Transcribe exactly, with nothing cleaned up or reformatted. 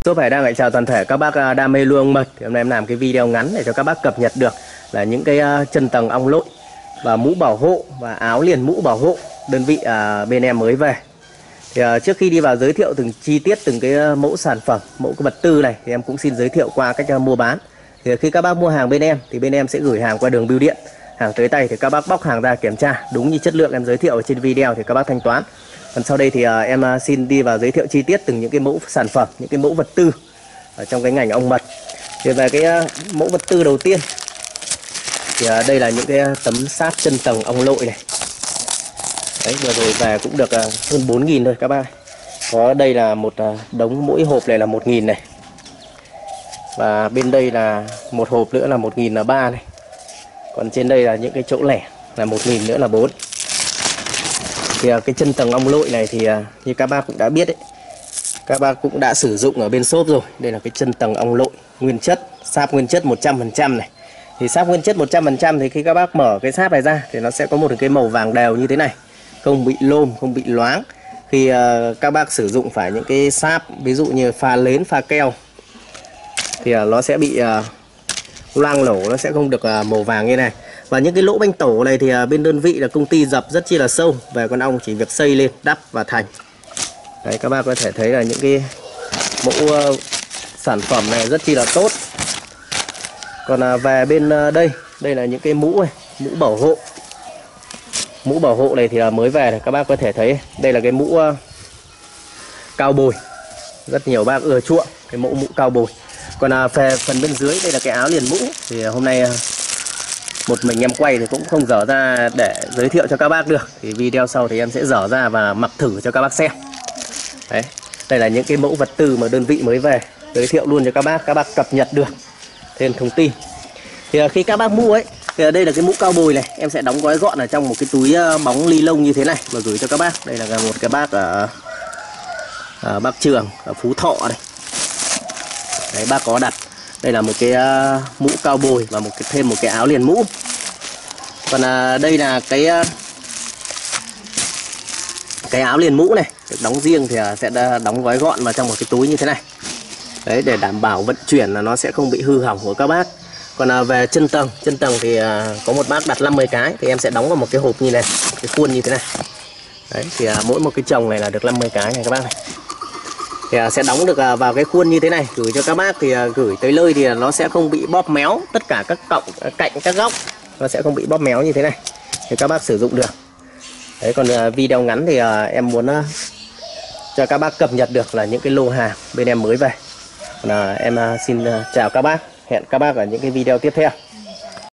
Tôi phải đang lại chào toàn thể các bác đam mê nuôi ong mật. Thì hôm nay em làm cái video ngắn để cho các bác cập nhật được là những cái chân tầng ong lội và mũ bảo hộ và áo liền mũ bảo hộ đơn vị à, bên em mới về. Thì à, trước khi đi vào giới thiệu từng chi tiết từng cái mẫu sản phẩm, mẫu cái vật tư này thì em cũng xin giới thiệu qua cách mua bán. Thì khi các bác mua hàng bên em thì bên em sẽ gửi hàng qua đường bưu điện. Hàng tới tay thì các bác bóc hàng ra kiểm tra đúng như chất lượng em giới thiệu ở trên video thì các bác thanh toán. Còn sau đây thì uh, em uh, xin đi vào giới thiệu chi tiết từng những cái mẫu sản phẩm, những cái mẫu vật tư ở trong cái ngành ong mật. Thì về cái uh, mẫu vật tư đầu tiên thì uh, đây là những cái tấm sáp chân tầng ong lội này. Đấy, vừa rồi về cũng được uh, hơn bốn nghìn thôi các bác. Có đây là một uh, đống, mỗi hộp này là một nghìn này. Và bên đây là một hộp nữa là một nghìn là ba này. Còn trên đây là những cái chỗ lẻ là một nghìn nữa là bốn. Thì cái chân tầng ong lội này thì như các bác cũng đã biết đấy, các bác cũng đã sử dụng ở bên shop rồi. Đây là cái chân tầng ong lội nguyên chất, sáp nguyên chất một trăm phần trăm này. Thì sáp nguyên chất một trăm phần trăm thì khi các bác mở cái sáp này ra thì nó sẽ có một cái màu vàng đều như thế này, không bị lôm, không bị loáng. Khi uh, các bác sử dụng phải những cái sáp ví dụ như pha nến, pha keo thì uh, nó sẽ bị uh, loang lổ, nó sẽ không được uh, màu vàng như này. Và những cái lỗ banh tổ này thì uh, bên đơn vị là công ty dập rất chi là sâu, về con ong chỉ việc xây lên, đắp và thành. Đấy, các bác có thể thấy là những cái mẫu uh, sản phẩm này rất chi là tốt. Còn uh, về bên uh, đây, đây là những cái mũ này, mũ bảo hộ. Mũ bảo hộ này thì uh, mới về này, các bác có thể thấy đây là cái mũ uh, cao bồi. Rất nhiều bác ưa chuộng cái mẫu mũ cao bồi. Còn à, về phần bên dưới đây là cái áo liền mũ. Thì hôm nay một mình em quay thì cũng không dở ra để giới thiệu cho các bác được. Thì video sau thì em sẽ dở ra và mặc thử cho các bác xem. Đấy, đây là những cái mẫu vật tư mà đơn vị mới về, giới thiệu luôn cho các bác, các bác cập nhật được thêm thông tin. Thì à, khi các bác mua ấy, thì đây là cái mũ cao bồi này, em sẽ đóng gói gọn ở trong một cái túi bóng ni lông như thế này và gửi cho các bác. Đây là một cái bác ở, ở Bắc Trường, ở Phú Thọ đây. Đấy, bác có đặt. Đây là một cái uh, mũ cao bồi và một cái thêm một cái áo liền mũ. Còn uh, đây là cái uh, cái áo liền mũ này, được đóng riêng thì uh, sẽ đóng gói gọn vào trong một cái túi như thế này. Đấy, để đảm bảo vận chuyển là nó sẽ không bị hư hỏng của các bác. Còn uh, về chân tầng, chân tầng thì uh, có một bác đặt năm mươi cái thì em sẽ đóng vào một cái hộp như này, cái khuôn như thế này. Đấy, thì uh, mỗi một cái chồng này là được năm mươi cái này các bác này. Thì sẽ đóng được vào cái khuôn như thế này, gửi cho các bác thì gửi tới nơi thì nó sẽ không bị bóp méo, tất cả các cọng cạnh các góc nó sẽ không bị bóp méo như thế này thì các bác sử dụng được. Đấy, còn video ngắn thì em muốn cho các bác cập nhật được là những cái lô hàng bên em mới về. Còn em xin chào các bác, hẹn các bác ở những cái video tiếp theo.